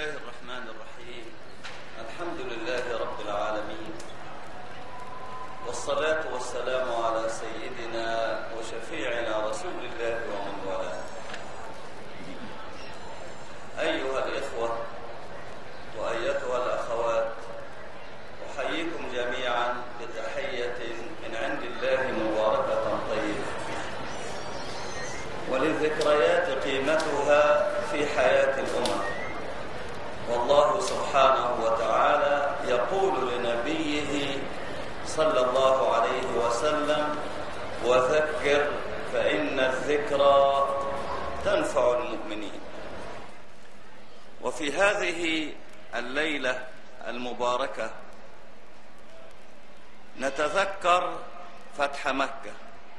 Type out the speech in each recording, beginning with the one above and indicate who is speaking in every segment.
Speaker 1: الله الرحمن الرحيم. الحمد لله رب العالمين، والصلاة والسلام على سيدنا وشفيعنا رسول الله ومن والاه. أيها الإخوة وأيتها الأخوات، أحييكم جميعا بتحية من عند الله مباركة طيبة، وللذكريات قيمتها في حياة الأمم. والله سبحانه وتعالى يقول لنبيه صلى الله عليه وسلم: وذكر فإن الذكرى تنفع المؤمنين. وفي هذه الليلة المباركة نتذكر فتح مكة،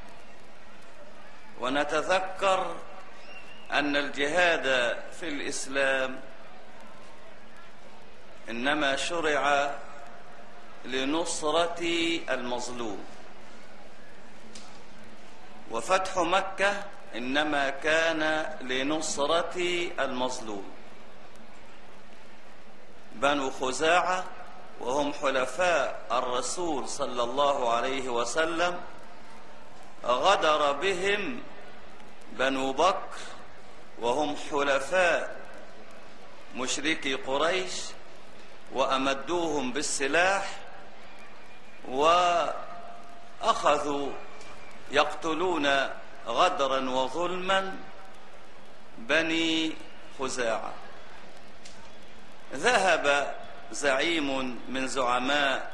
Speaker 1: ونتذكر أن الجهاد في الإسلام إنما شرع لنصرة المظلوم، وفتح مكة إنما كان لنصرة المظلوم. بنو خزاعة وهم حلفاء الرسول صلى الله عليه وسلم غدر بهم بنو بكر وهم حلفاء مشركي قريش، وأمدوهم بالسلاح وأخذوا يقتلون غدرا وظلما بني خزاعة. ذهب زعيم من زعماء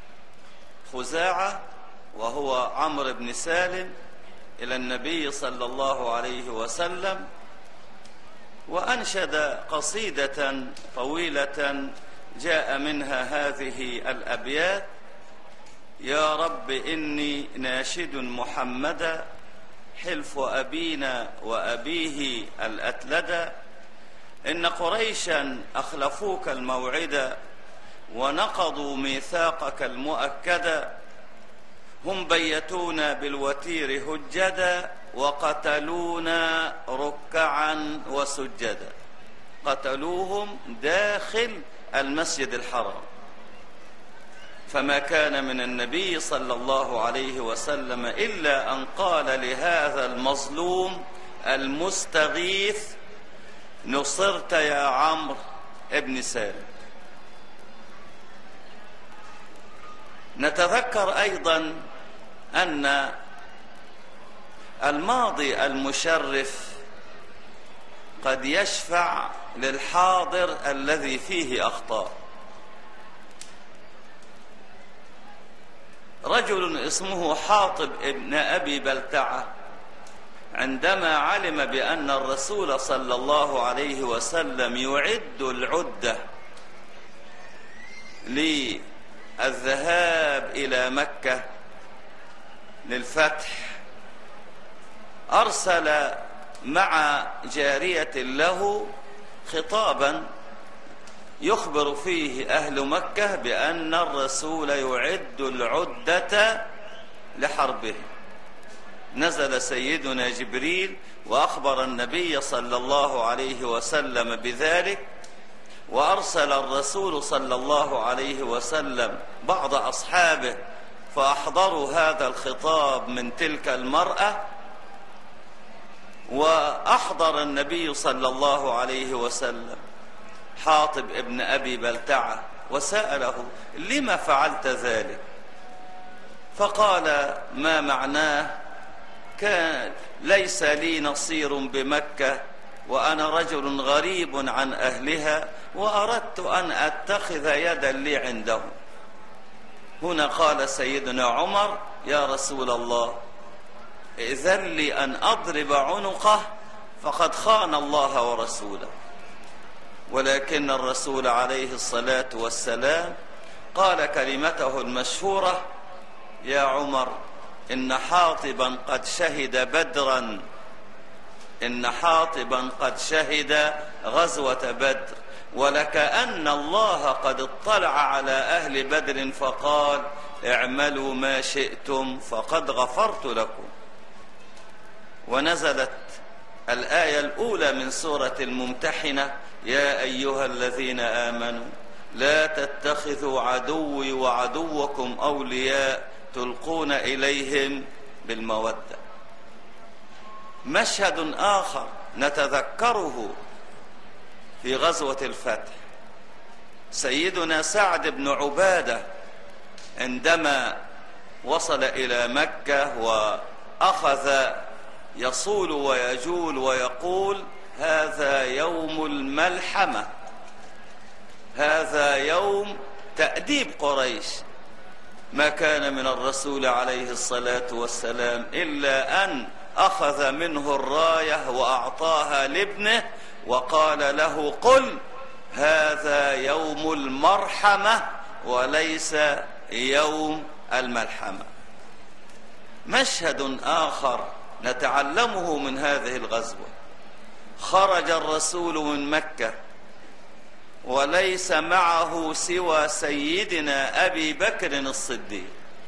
Speaker 1: خزاعة وهو عمرو بن سالم إلى النبي صلى الله عليه وسلم، وأنشد قصيدة طويلة جاء منها هذه الأبيات: يا رب إني ناشد محمدا، حلف أبينا وأبيه الأتلدا، إن قريشا أخلفوك الموعدا، ونقضوا ميثاقك المؤكدا، هم بيتونا بالوتير هجدا، وقتلونا ركعا وسجدا. قتلوهم داخل المسجد الحرام، فما كان من النبي صلى الله عليه وسلم إلا أن قال لهذا المظلوم المستغيث: نصرت يا عمرو ابن سالم. نتذكر أيضا أن الماضي المشرف قد يشفع للحاضر الذي فيه أخطاء. رجل اسمه حاطب ابن أبي بلتعة عندما علم بأن الرسول صلى الله عليه وسلم يعد العدة للذهاب إلى مكة للفتح، أرسل مع جارية له خطابا يخبر فيه أهل مكة بأن الرسول يعد العدة لحربه. نزل سيدنا جبريل وأخبر النبي صلى الله عليه وسلم بذلك، وأرسل الرسول صلى الله عليه وسلم بعض أصحابه فأحضروا هذا الخطاب من تلك المرأة، وأحضر النبي صلى الله عليه وسلم حاطب ابن أبي بلتعة وسأله: لما فعلت ذلك؟ فقال ما معناه: كان ليس لي نصير بمكة، وأنا رجل غريب عن أهلها، وأردت أن أتخذ يدا لي عندهم. هنا قال سيدنا عمر: يا رسول الله، إذن لي أن أضرب عنقه، فقد خان الله ورسوله. ولكن الرسول عليه الصلاة والسلام قال كلمته المشهورة: يا عمر، إن حاطبا قد شهد بدرا، إن حاطبا قد شهد غزوة بدر، ولكأن الله قد اطلع على أهل بدر فقال: اعملوا ما شئتم فقد غفرت لكم. ونزلت الآية الأولى من سورة الممتحنة: يا أيها الذين آمنوا لا تتخذوا عدوي وعدوكم أولياء تلقون إليهم بالمودة. مشهد آخر نتذكره في غزوة الفتح، سيدنا سعد بن عبادة عندما وصل إلى مكة وأخذ يصول ويجول ويقول هذا يوم الملحمة، هذا يوم تأديب قريش. ما كان من الرسول عليه الصلاة والسلام إلا أن أخذ منه الراية وأعطاها لابنه وقال له قل هذا يوم المرحمة وليس يوم الملحمة. مشهد آخر نتعلمه من هذه الغزوة، خرج الرسول من مكة وليس معه سوى سيدنا أبي بكر الصديق،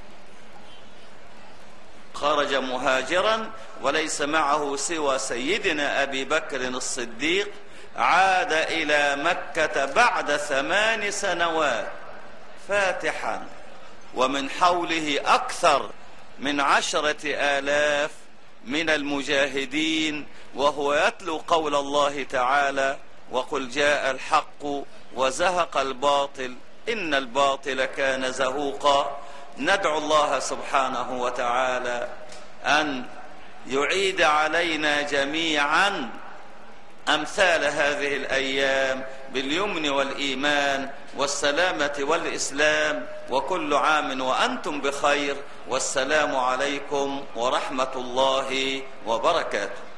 Speaker 1: خرج مهاجرا وليس معه سوى سيدنا أبي بكر الصديق. عاد إلى مكة بعد 8 سنوات فاتحا، ومن حوله أكثر من 10,000 من المجاهدين، وهو يتلو قول الله تعالى وقل جاء الحق وزهق الباطل إن الباطل كان زهوقا. ندعو الله سبحانه وتعالى أن يعيد علينا جميعا أمثال هذه الأيام باليمن والإيمان والسلامة والإسلام، وكل عام وأنتم بخير، والسلام عليكم ورحمة الله وبركاته.